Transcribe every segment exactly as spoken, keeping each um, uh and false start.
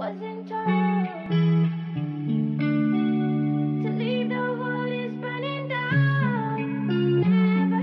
wasn't told to leave the world is burning down. Never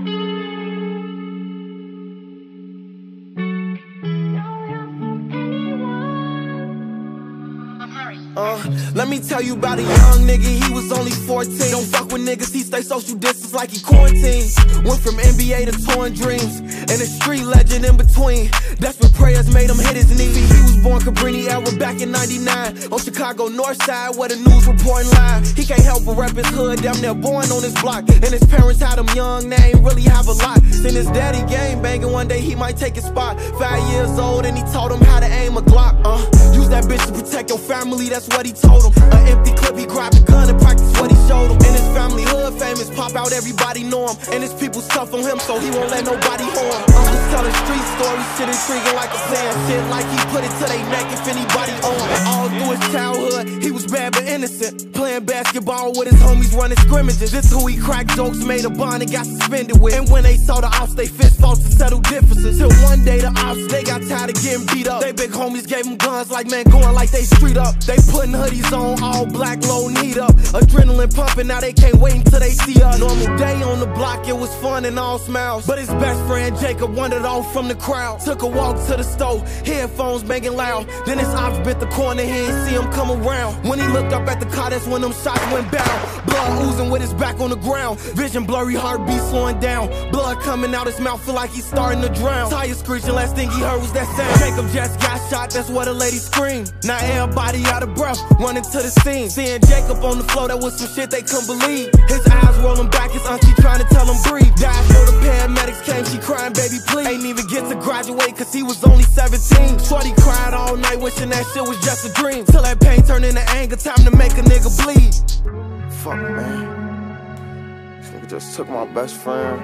had no help from anyone. Uh, let me tell you about a young nigga, he was only fourteen. Don't fuck with niggas, he stay social distance like he quarantined. Went from N B A to torn dreams, and a street legend in between. Desperate prayers made him hit his knees. He was born Cabrini era back in ninety-nine on Chicago North Side where the news reporting live. He can't help but rep his hood, damn near born on his block. And his parents had him young, they ain't really have a lot. Seen his daddy game banging, one day he might take his spot. Five years old and he taught him how to aim a Glock. Uh, use that bitch to protect your family, that's what he told him. An empty clip, he grabbed a gun and practiced what he showed him. And his family hood famous, pop out, everybody know him. And his people tough on him, so he won't let nobody hold him. I'm just telling street stories, shit intriguing like a fan. Shit like he put it to they neck if anybody on him. All through his childhood, he was bad but innocent. Playing basketball with his homies running scrimmages. This who he cracked jokes, made a bond and got suspended with. And when they saw the ops, they fist fought to settle differences. Till one day the ops, they got tired of getting beat up. They big homies gave them guns like man going like they street up. They putting hoodies on, all black, low, heat up. Adrenaline pumping, now they can't wait until they see us. Normal day on the block, it was fun and all smiles. But his best friend Jacob wandered off from the crowd. Took a walk to the stove, headphones banging loud. Then his ops bit the corner, he ain't see him come around. When he looked up at the car, that's when them shots went down. Blood oozing with his back on the ground. Vision blurry, heartbeat slowing down. Blood coming out his mouth, feel like he's starting to drown. Tires screeching, last thing he heard was that sound. Jacob just got shot, that's what a lady screamed. Now everybody out of breath, running to the scene. Seeing Jacob on the floor, that was some shit they couldn't believe. His eyes rolling back, his auntie trying to tell him breathe. Died before the paramedics came, she crying, baby please. Ain't even get to graduate cause he was only seventeen. Shorty cried all night wishing that shit was just a dream. Till that pain turned into anger, time to make a nigga bleed. Fuck man, this nigga just took my best friend.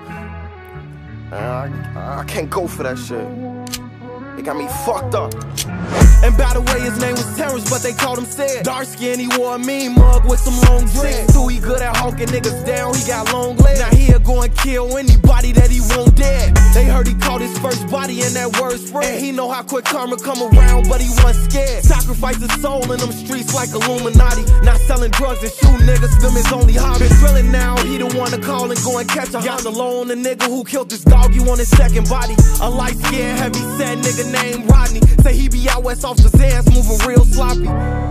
Man, I, I can't go for that shit. It got me fucked up. And by the way, his name was Terrence, but they called him Sid. Dark skin, he wore a mean mug with some long dreads. Too he good at hawking niggas down, he got long legs. Now he'll go and kill anybody that he won't dead. They heard he caught his first body in that word spread. And he know how quick karma come around, but he wasn't scared. Sacrifice his soul in them streets like Illuminati. Not selling drugs and shooting niggas, them his only hobby. Been drilling now, he the one to call and go and catch a Got alone, the nigga who killed this dog, you on his second body. A light skinned, heavy set nigga named Rodney. Say he be out west off the Zans, moving real sloppy.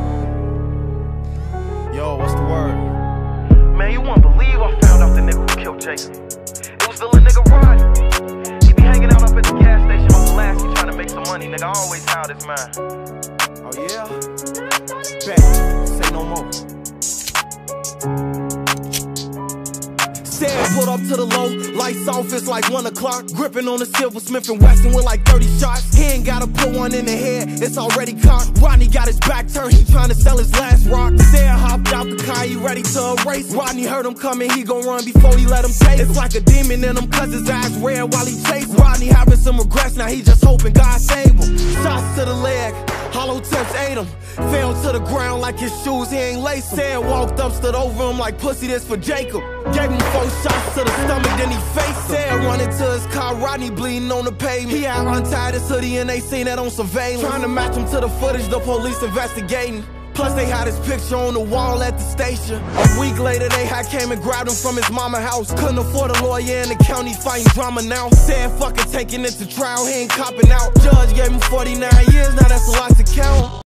Yo, what's the word? Man, you won't believe I found out the nigga who killed Jacob. It was the little nigga Rodney. He be hanging out up at the gas station on Pulaski trying to make some money, nigga. I always how this man. Oh yeah? Bet. Say no more. Sam pulled up to the low, lights off, it's like one o'clock. Gripping on the silver Smith and Wesson with like thirty shots. He ain't gotta put one in the head, it's already cocked. Rodney got his back turned, he trying to sell his last rock. Sam hopped out the car, he ready to erase. Rodney heard him coming, he gon' run before he let him take. It's like a demon in him, cause his eyes red while he chase. Rodney having some regrets, now he just hoping God save him. Shots to the leg, hollow tips ate him. Fell to the ground like his shoes, he ain't laced. Sam walked up, stood over him like pussy, this for Jacob. Gave him four shots to the stomach, then he faced Sam. Running to his car, Rodney bleeding on the pavement. He had untied his hoodie and they seen that on surveillance. Trying to match him to the footage, the police investigating. Plus they had his picture on the wall at the station. A week later they had came and grabbed him from his mama house. Couldn't afford a lawyer in the county fighting drama now. Said fucking taking it to trial, he ain't copping out. Judge gave him forty-nine years, now that's a lot to count.